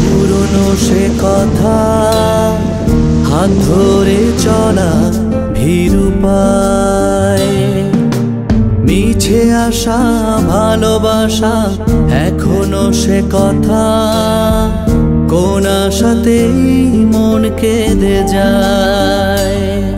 পুরনো সে কথা, হাত ধরে চলা ভীরু পায়, মিছে আশা ভালোবাসা এখনো সে কথা, কোন আশাতেই মন কেঁদে যায়।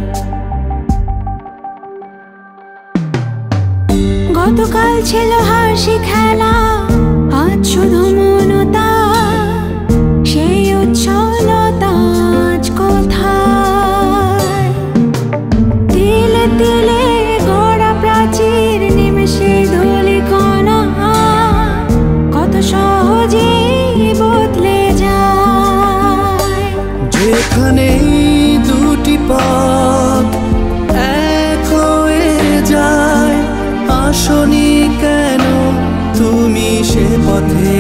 গতকাল ছিল হাসি খেলা, আজ শুধু মনতা, সেই উচ্ছলতা আজ কোথায়? তিলে তিলে গড়া প্রাচীর নিমেষে ধূলিকণা, কত সহজেই বদলে যায়। যেখানে দুটি পথ এক হয়ে যায়, আসনি কেন তুমি সে পথে?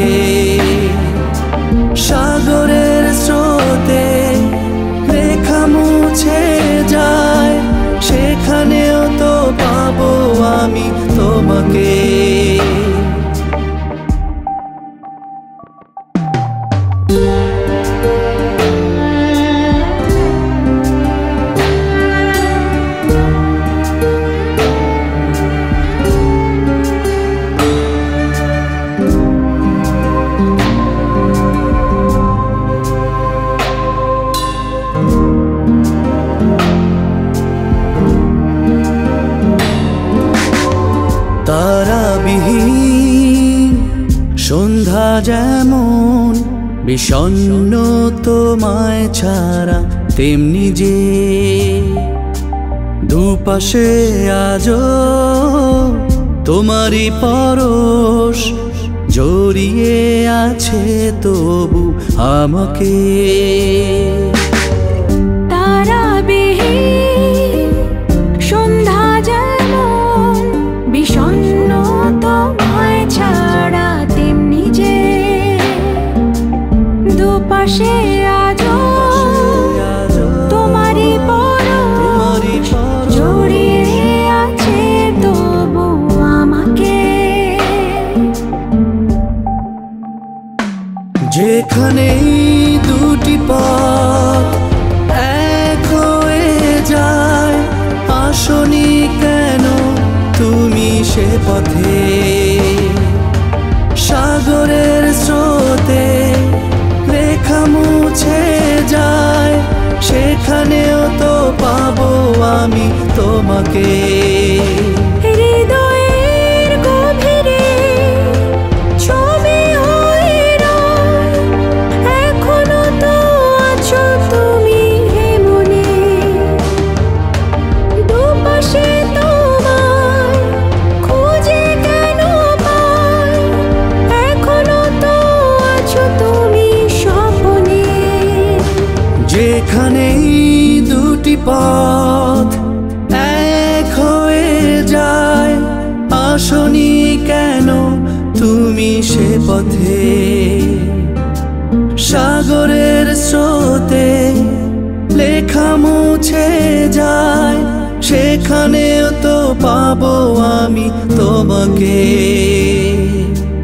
সাগরের স্রোতে লেখা মুছে যায়, সেখানেও তো পাবো আমি তোমাকে। তারাবিহীন সন্ধ্যা যেমন বিষণ্ণ তোমায় ছাড়া, তেমনি যে দুপাশে আজও তোমারই পরশ জড়িয়ে আছে তবু আমাকে। দুপাশে আজো তোমারই পরশ জড়িয়ে আছে তবু আমাকে। যেখানেই দুটি পথ এক হয়ে যায়, আসনি কেন তুমি সে পথে? সাগরের স্রোতে লেখা মুছে যায়, সেখানেও তো পাবো আমি তোমাকে। হৃদয়ের গভীরে ছবি হয়ে রয়, এখনো তো আছো তুমি হে মনে। দুপাশে তোমায় খুঁজে কেন পাই, এখনো তো আছো তুমি স্বপ্নে। যেখানেই দুটি পথ এক হয়ে যায়, আসনি কেন তুমি সে পথে? সাগরের স্রোতে লেখা মুছে যায়, সেখানেও তো পাবো আমি তোমাকে।